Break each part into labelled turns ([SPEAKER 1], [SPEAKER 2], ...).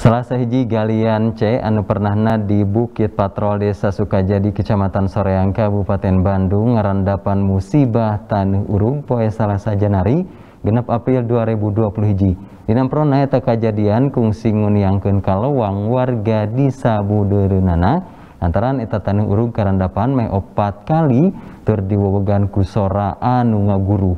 [SPEAKER 1] Salah sahiji galian C anu pernahna di Bukit Patrol Desa Sukajadi Kecamatan Soreang Kabupaten Bandung ngarandapan musibah taneuh urug poe Salasa Janari 6 April 2021. Dina prona eta kajadian kungsi nguniangkeun kalowang warga di sabudeureunana lantaran eta taneuh urug karandapan meh 4 kali tur diwewegan ku sora anu ngaguruh.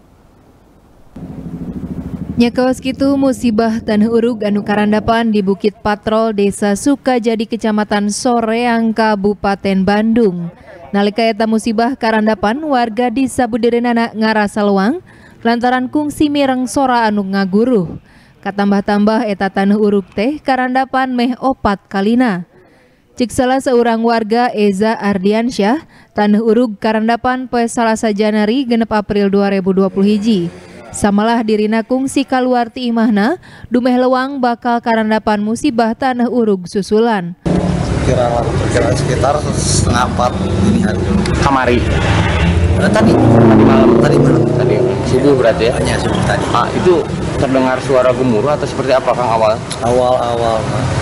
[SPEAKER 2] Nya kawas kitu musibah taneuh urug anu karandapan di Bukit Patrol Desa Sukajadi Kecamatan Soreang Kabupaten Bandung. Nalika eta musibah karandapan warga di sabudeureunana ngarasa leuang lantaran kungsi mireng sora anu ngaguruh. Katambah-tambah eta taneuh urug teh karandapan meh 4 kalina. Cik salah seorang warga Eza Ardiansyah, taneuh urug karandapan poe Salasa Janari 6 April 2021. Samalah dirina kungsi kaluar ti imahna, dumeh leuang bakal karandapan musibah taneuh urug susulan.
[SPEAKER 3] Kira sekitar 3:30 dini hari.
[SPEAKER 4] Kamari.
[SPEAKER 3] Tadi malam.
[SPEAKER 4] Tadi subuh berarti ya?
[SPEAKER 3] Hanya subuh tadi.
[SPEAKER 4] Itu terdengar suara gemuruh atau seperti apa Kang awal?
[SPEAKER 3] Awal.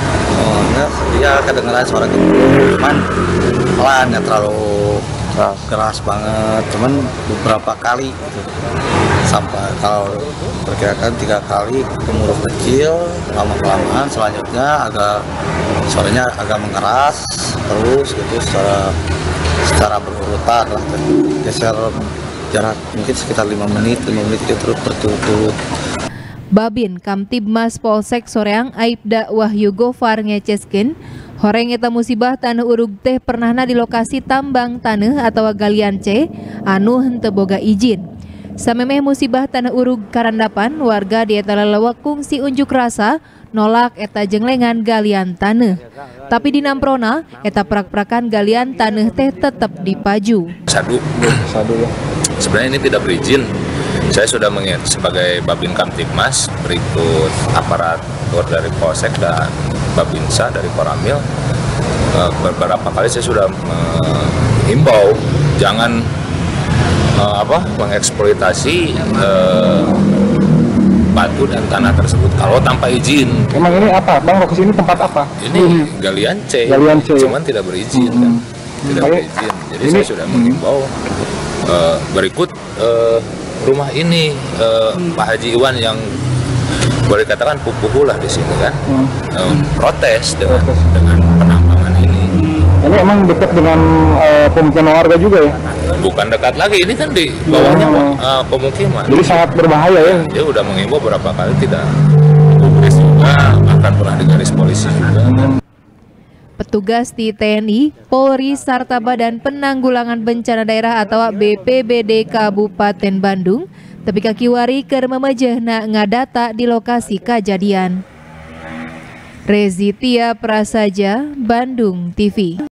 [SPEAKER 3] Ya kedengaran suara gemuruh, cuman pelan, nggak terlalu keras banget. Cuman beberapa kali gitu. Sampai kalau perkirakan 3 kali gemuruh kecil, lama-kelamaan selanjutnya suaranya agak mengeras terus gitu secara berurutan lah, geser jarak mungkin sekitar 5 menit itu terus berturut-turut.
[SPEAKER 2] Babin Kamtibmas Polsek Soreang Aibda Wahyu Gofar ngeceskeun horeng eta musibah taneuh urug teh pernahna di lokasi tambang taneuh atau galian C anu henteu boga izin. Samemeh musibah taneuh urug karandapan warga di eta lelewek kungsi unjuk rasa nolak eta jenglengan galian taneuh. Tapi di namprona eta prak-prakan galian taneuh teh tetep dipaju.
[SPEAKER 5] Sadu. Sebenarnya ini tidak berizin. Saya sudah sebagai Babin Kamtibmas berikut aparatur dari Polsek dan Babinsa dari Koramil, beberapa kali saya sudah menghimbau jangan mengeksploitasi batu dan tanah tersebut kalau tanpa izin.
[SPEAKER 4] Emang ini apa, Bang? Lokasi ini tempat apa?
[SPEAKER 5] Ini galian C, cuman tidak berizin kan? Tidak berizin. Jadi saya sudah menghimbau berikut rumah ini Pak Haji Iwan yang boleh katakan pupuh lah di sini kan, protes dengan penambangan ini.
[SPEAKER 4] Ini emang dekat dengan pemukiman warga juga ya?
[SPEAKER 5] Bukan dekat lagi, ini kan di bawahnya pemukiman.
[SPEAKER 4] Jadi sangat berbahaya ya?
[SPEAKER 5] Dia udah mengimbau berapa kali, tidak ditulis juga, akan pernah digaris polisi juga.
[SPEAKER 2] Petugas di TNI, Polri, serta Badan Penanggulangan Bencana Daerah atau BPBD Kabupaten Bandung tepi kakiwari keur memejehna ngadata di lokasi kejadian. Rezitia Prasaja, Bandung TV.